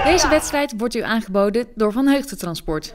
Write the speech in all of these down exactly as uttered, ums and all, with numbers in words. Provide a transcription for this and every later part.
Deze wedstrijd wordt u aangeboden door Van Heugden Transport.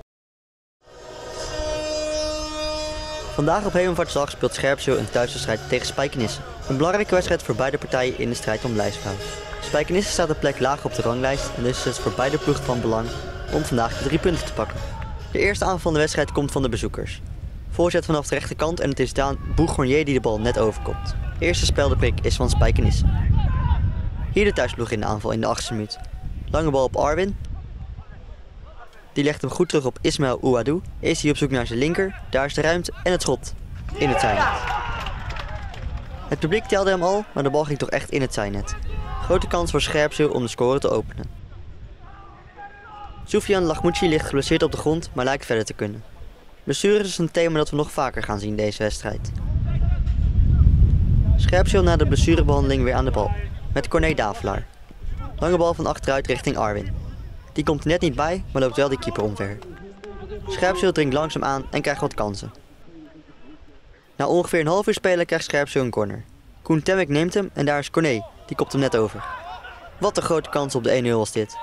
Vandaag op Hemelvaartsdag speelt Scherpenzeel een thuiswedstrijd tegen Spijkenisse. Een belangrijke wedstrijd voor beide partijen in de strijd om lijsthoud. Spijkenisse staat een plek lager op de ranglijst en dus is het voor beide ploegen van belang om vandaag de drie punten te pakken. De eerste aanval van de wedstrijd komt van de bezoekers. Voorzet vanaf de rechterkant en het is Daan Bourgonnier die de bal net overkomt. De eerste speldeprik is van Spijkenisse. Hier de thuisploeg in de aanval in de achtste minuut. Lange bal op Arwin. Die legt hem goed terug op Ismail Ouadou. Is hij op zoek naar zijn linker. Daar is de ruimte en het schot in het zijnet. Het publiek telde hem al, maar de bal ging toch echt in het zijnet. Grote kans voor Scherpenzeel om de score te openen. Soufiane Lachmouchi ligt geblesseerd op de grond, maar lijkt verder te kunnen. Blessures is een thema dat we nog vaker gaan zien deze wedstrijd. Scherpenzeel na de blessurebehandeling weer aan de bal. Met Corné Davelaar. Lange bal van achteruit richting Arwin. Die komt er net niet bij, maar loopt wel de keeper omver. Scherpenzeel dringt langzaam aan en krijgt wat kansen. Na ongeveer een half uur spelen krijgt Scherpenzeel een corner. Koen Temmek neemt hem en daar is Corné, die kopt hem net over. Wat een grote kans op de één nul was dit.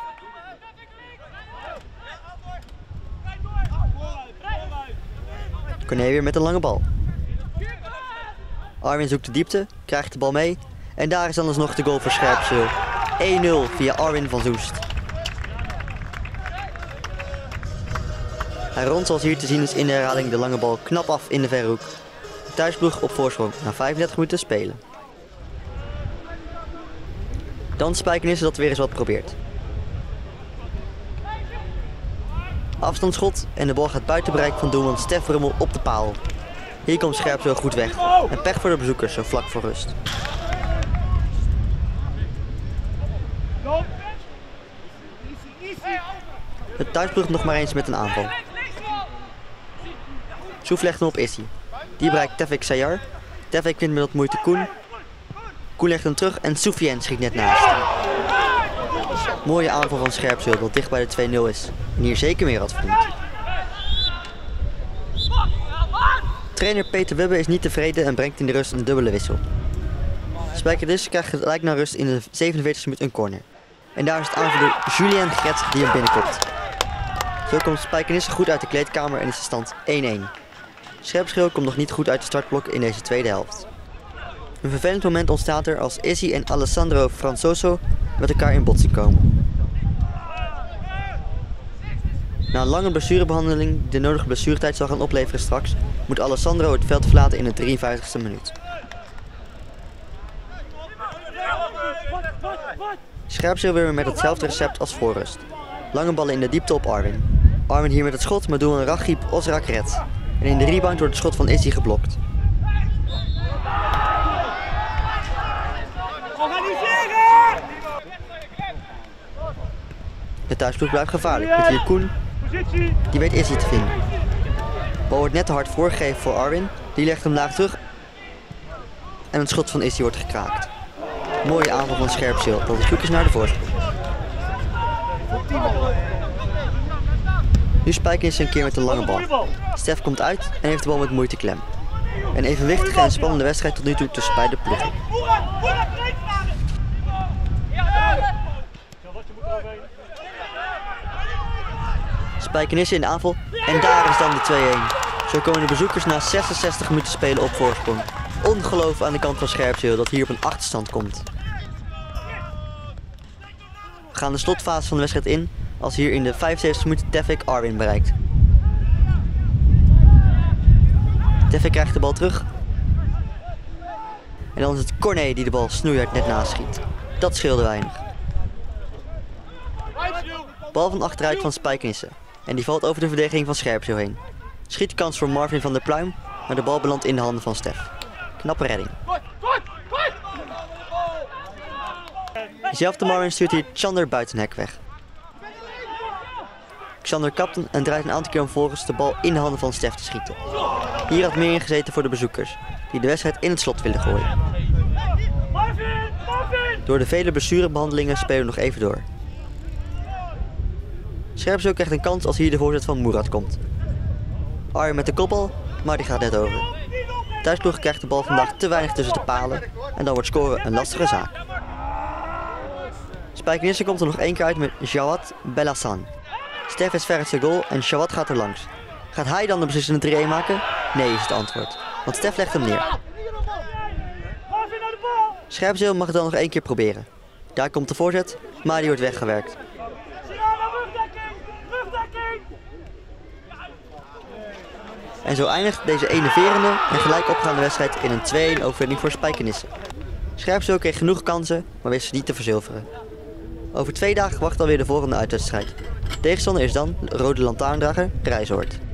Corné weer met een lange bal. Arwin zoekt de diepte, krijgt de bal mee en daar is dan alsnog de goal voor Scherpenzeel. één nul via Arwin van Zoest. Hij rondt zoals hier te zien is in de herhaling de lange bal knap af in de verre hoek. De thuisploeg op voorsprong na vijfendertig minuten spelen. Dan Spijkenisse dat weer eens wat probeert. Afstandsschot en de bal gaat buiten bereik van doelman Stef Rummel op de paal. Hier komt Scherpenzeel goed weg en pech voor de bezoekers zo vlak voor rust. De thuisploeg nog maar eens met een aanval. Soef legt hem op Issy. Die bereikt Tevfik Sayar. Tevfik wint met wat moeite Koen. Koen legt hem terug en Soufiane schiet net naast. Mooie aanval van Scherpenzeel dat dicht bij de twee nul is. En hier zeker meer had verdiend. Trainer Peter Wubbe is niet tevreden en brengt in de rust een dubbele wissel. Spijkenisse krijgt gelijk na rust in de zevenenveertigste minuut een corner. En daar is het aanvaller Julien Gret die hem binnenkomt. Zo komt Spijkenisse goed uit de kleedkamer en is de stand één één. Scherpenzeel komt nog niet goed uit de startblok in deze tweede helft. Een vervelend moment ontstaat er als Issy en Alessandro Franzoso met elkaar in botsing komen. Na een lange blessurebehandeling die de nodige blessuretijd zal gaan opleveren straks, moet Alessandro het veld verlaten in de drieënvijftigste minuut. Scherpenzeel weer met hetzelfde recept als voor rust. Lange ballen in de diepte op Arwin. Arwin hier met het schot, maar doelman Rachib Ozrak redt. En in de rebound wordt het schot van Issy geblokt. De thuisploeg blijft gevaarlijk met hier Koen. Die weet Issy te vinden. De bal wordt net te hard voorgegeven voor Arwin. Die legt hem laag terug. En het schot van Issy wordt gekraakt. Mooie aanval van Scherpenzeel dat op zoek is naar de voorsprong. Nu Spijkenisse een keer met een lange bal. Stef komt uit en heeft de bal met moeite klem. Een evenwichtige en spannende wedstrijd tot nu toe tussen beide ploegen. Spijkenisse in de aanval en daar is dan de twee één. Zo komen de bezoekers na zesenzestig minuten spelen op voorsprong. Ongeloof aan de kant van Scherpenzeel dat hier op een achterstand komt. We gaan de slotfase van de wedstrijd in als hier in de vijfenzeventigste minuut Tevfik Arwin bereikt. Tevfik krijgt de bal terug. En dan is het Corné die de bal snoeihard net naast schiet. Dat scheelde weinig. Bal van achteruit van Spijkenisse. En die valt over de verdediging van Scherpenzeel heen. Schietkans voor Marvin van der Pluim, maar de bal belandt in de handen van Stef. Knappe redding. Diezelfde Marvin stuurt hier Xander buitenhek weg. Xander kapt hem en draait een aantal keer om volgens de bal in de handen van Stef te schieten. Hier had meer in gezeten voor de bezoekers, die de wedstrijd in het slot willen gooien. Door de vele blessurebehandelingen spelen we nog even door. Scherpenzeel krijgt een kans als hier de voorzet van Murat komt. Arjen met de kopbal, maar die gaat net over. Thuisploeg krijgt de bal vandaag te weinig tussen de palen en dan wordt scoren een lastige zaak. Spijkenisse komt er nog één keer uit met Jawad Belhassan. Stef is ver uit zijn goal en Jawad gaat er langs. Gaat hij dan de beslissende drie een maken? Nee is het antwoord, want Stef legt hem neer. Scherpenzeel mag het dan nog één keer proberen. Daar komt de voorzet, maar die wordt weggewerkt. En zo eindigt deze enerverende en gelijk opgaande wedstrijd in een twee een overwinning voor Spijkenisse. Scherpenzeel kreeg genoeg kansen, maar wist ze niet te verzilveren. Over twee dagen wacht alweer de volgende uitwedstrijd. Tegenstander is dan Rode Lantaarndrager Rijsoord.